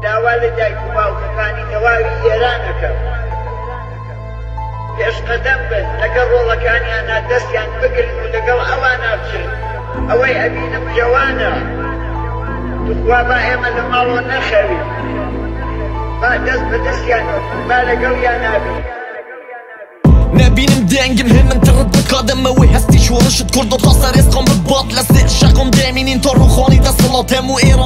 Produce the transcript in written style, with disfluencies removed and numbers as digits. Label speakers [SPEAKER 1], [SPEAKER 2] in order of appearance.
[SPEAKER 1] داوا لە دایک و باوکەکانی تەواوی ئێرانەکە پێشقەدەم بن لەگەڵ ڕۆڵەکانیانە دەستیان بگرن و لەگەڵ ئەوانە بچن ئەوەی ئەبینم جوانە توخوا با ئێمە لە ماڵۆ نەخەوی با دەست بە دەستیانە با لەگەڵیان نابین
[SPEAKER 2] نبینم دەنگم هێمن تڕت بکادەمەوەی هەستی شۆڕشت کورد و خاستە ڕێزقۆم ببات لە سێ شەقۆم دێمینین تۆ ڕووخۆنی دەسەڵات هەموو ئێران